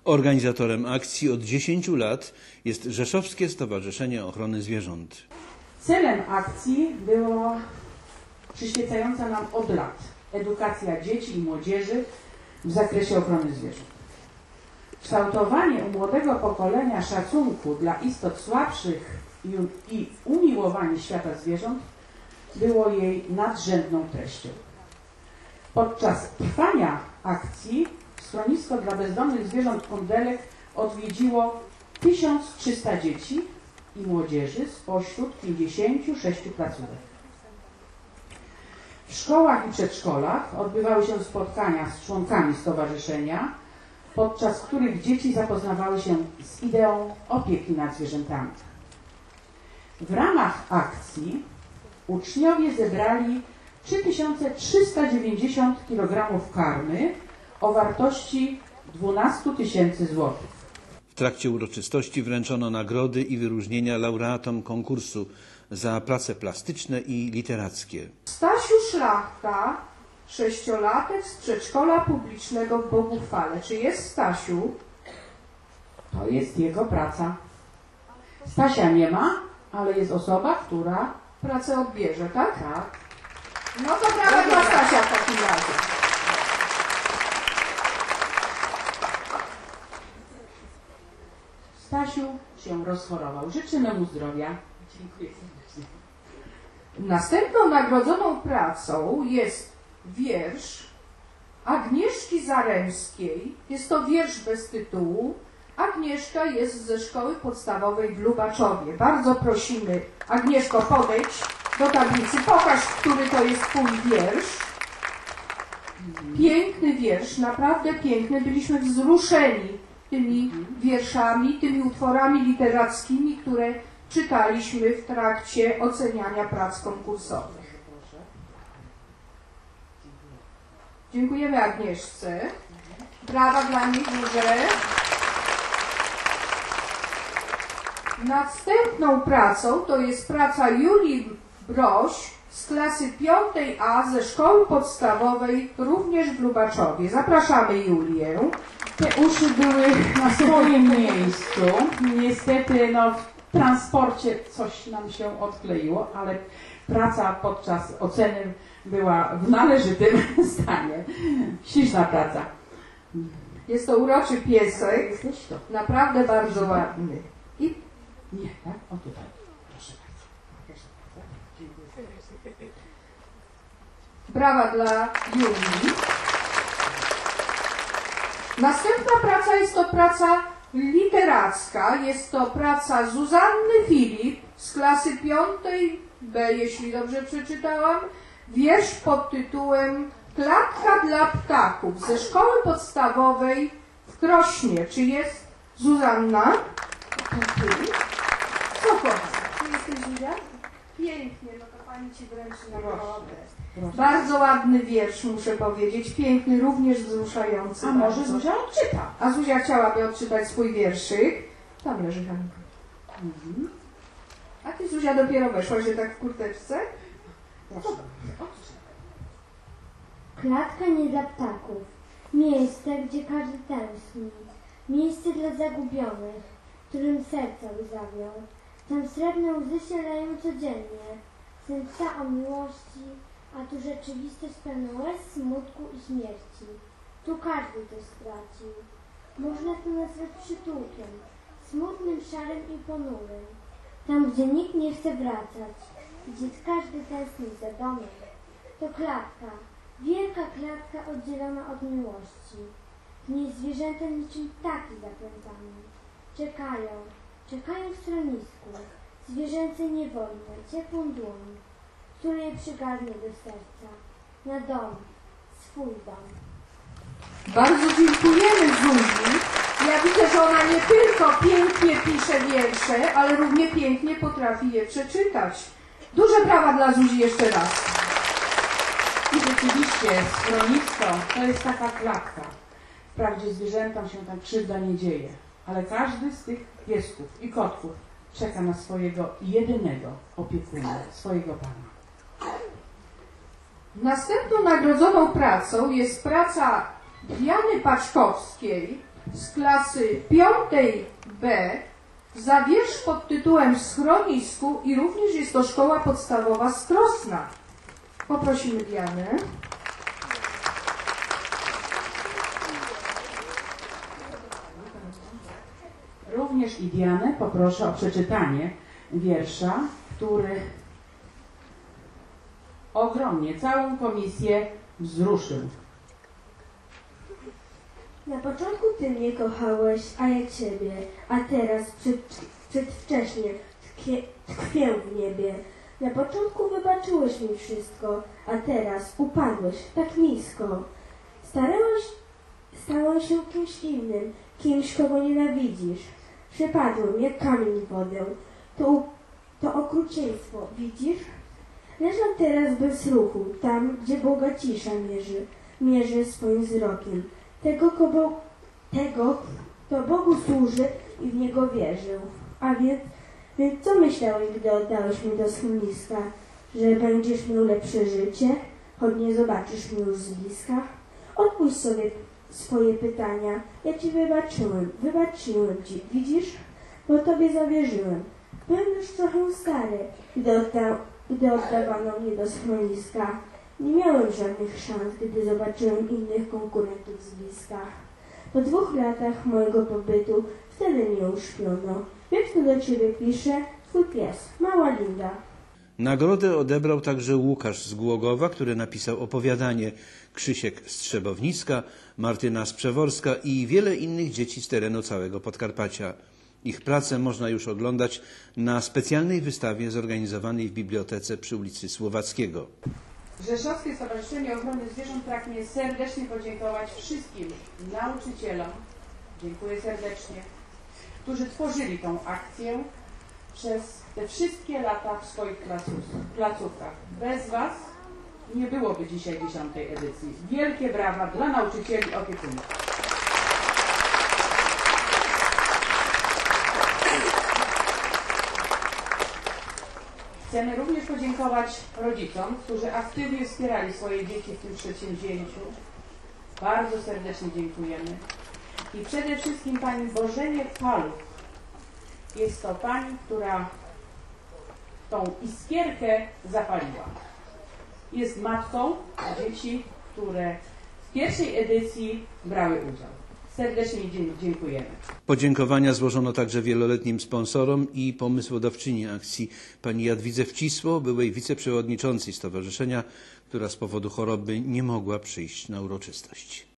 Organizatorem akcji od 10 lat jest Rzeszowskie Stowarzyszenie Ochrony Zwierząt. Celem akcji było przyświecająca nam od lat edukacja dzieci i młodzieży w zakresie ochrony zwierząt. Kształtowanie u młodego pokolenia szacunku dla istot słabszych i umiłowanie świata zwierząt było jej nadrzędną treścią. Podczas trwania akcji schronisko dla bezdomnych zwierząt Kundelek odwiedziło 1300 dzieci i młodzieży spośród 56 placówek. W szkołach i przedszkolach odbywały się spotkania z członkami stowarzyszenia, podczas których dzieci zapoznawały się z ideą opieki nad zwierzętami. W ramach akcji uczniowie zebrali 3390 kg karmy o wartości 12 000 złotych. W trakcie uroczystości wręczono nagrody i wyróżnienia laureatom konkursu za prace plastyczne i literackie. Stasiu Szlachta, 6-latek z przedszkola publicznego w Boguchwale. Czy jest Stasiu? To jest jego praca. Stasia nie ma, ale jest osoba, która pracę odbierze, tak? Tak. No to brawa dla Stasia w takim razie. Stasiu się rozchorował. Życzymy mu zdrowia. Dziękuję serdecznie. Następną nagrodzoną pracą jest wiersz Agnieszki Zaremskiej. Jest to wiersz bez tytułu. Agnieszka jest ze szkoły podstawowej w Lubaczowie. Bardzo prosimy, Agnieszko, podejdź do tablicy. Pokaż, który to jest twój wiersz. Piękny wiersz, naprawdę piękny. Byliśmy wzruszeni tymi wierszami, tymi utworami literackimi, które czytaliśmy w trakcie oceniania prac konkursowych. Dziękujemy Agnieszce. Brawa dla niej duże. Następną pracą to jest praca Julii Broś z klasy 5A ze szkoły podstawowej również w Lubaczowie. Zapraszamy Julię. Te uszy były na swoim miejscu. Niestety w transporcie coś nam się odkleiło, ale praca podczas oceny była w należytym stanie. Śliczna praca. Jest to uroczy piesek, naprawdę bardzo ładny. I nie, tak? O tutaj. Proszę bardzo. Brawa dla Julii. Następna praca jest to praca literacka. Jest to praca Zuzanny Filip z klasy 5B, jeśli dobrze przeczytałam. Wiersz pod tytułem Klatka dla ptaków ze szkoły podstawowej w Krośnie. Czy jest Zuzanna? Co chodzi? Czy jesteś Zuzia? Pięknie, no to pani ci wręczy nagrodę. Bardzo ładny wiersz, muszę powiedzieć. Piękny, również wzruszający. A może Zuzia odczyta? A Zuzia chciałaby odczytać swój wierszyk. Tam leży Hanka. A ty, Zuzia, dopiero weszłaś, że tak w kurteczce? Proszę. Klatka nie dla ptaków. Miejsce, gdzie każdy tęskni. Miejsce dla zagubionych, którym serca łzawią. Tam srebrne łzy się leją codziennie. Serca o miłości, a tu rzeczywistość pełna łez, smutku i śmierci. Tu każdy coś stracił. Można to nazwać przytułkiem, smutnym, szarym i ponurym. Tam, gdzie nikt nie chce wracać, gdzie każdy tęskni za domem. To klatka, wielka klatka oddzielona od miłości. W niej zwierzęta niczym ptaki zaplątane. Czekają w schronisku, zwierzęce niewolne, ciepłą dłoń, który je przygarnie do serca, na dom, swój dom. Bardzo dziękujemy Zuzii. Ja widzę, że ona nie tylko pięknie pisze wiersze, ale równie pięknie potrafi je przeczytać. Duże brawa dla Zuzi jeszcze raz. I rzeczywiście schronisko to jest taka klatka. Wprawdzie zwierzętom się tam krzywda nie dzieje, ale każdy z tych piesków i kotków czeka na swojego jedynego opiekuna, swojego pana. Następną nagrodzoną pracą jest praca Diany Paczkowskiej z klasy 5B za wiersz pod tytułem Schronisku i również jest to szkoła podstawowa z Krosna. Poprosimy Dianę. Również i Dianę poproszę o przeczytanie wiersza, który ogromnie całą komisję wzruszył. Na początku Ty mnie kochałeś, a ja Ciebie, a teraz przedwcześnie tkwię w niebie. Na początku wybaczyłeś mi wszystko, a teraz upadłeś tak nisko. Stałem się kimś innym, kimś, kogo nienawidzisz. Przepadłem jak kamień w wodę. To okrucieństwo, widzisz? Leżę teraz bez ruchu, tam, gdzie Boga cisza mierzy swoim wzrokiem. Tego, kto Bogu służy i w Niego wierzył. A więc co myślałeś, gdy oddałeś mnie do schroniska? Że będziesz miał lepsze życie, choć nie zobaczysz mnie już z bliska? Odpuść sobie swoje pytania. Ja Ci wybaczyłem Ci, widzisz? Bo Tobie zawierzyłem. Byłem już trochę stary, gdy oddawano mnie do schroniska. Nie miałem żadnych szans, gdy zobaczyłem innych konkurentów z bliska. Po 2 latach mojego pobytu wtedy mnie uśpiono. Wiesz, co do Ciebie pisze? Twój pies, mała Linda. Nagrodę odebrał także Łukasz z Głogowa, który napisał opowiadanie, Krzysiek z Trzebownicka, Martyna z Przeworska i wiele innych dzieci z terenu całego Podkarpacia. Ich pracę można już oglądać na specjalnej wystawie zorganizowanej w bibliotece przy ulicy Słowackiego. Rzeszowskie Stowarzyszenie Ochrony Zwierząt pragnie serdecznie podziękować wszystkim nauczycielom, dziękuję serdecznie, którzy tworzyli tą akcję przez te wszystkie lata w swoich placówkach. Bez Was nie byłoby dzisiaj 10. edycji. Wielkie brawa dla nauczycieli i opiekunów. Chcemy również podziękować rodzicom, którzy aktywnie wspierali swoje dzieci w tym przedsięwzięciu. Bardzo serdecznie dziękujemy. I przede wszystkim pani Bożenie Paluch. Jest to pani, która tą iskierkę zapaliła. Jest matką dzieci, które w pierwszej edycji brały udział. Serdecznie dziękujemy. Podziękowania złożono także wieloletnim sponsorom i pomysłodawczyni akcji pani Jadwidze Wcisło, byłej wiceprzewodniczącej stowarzyszenia, która z powodu choroby nie mogła przyjść na uroczystość.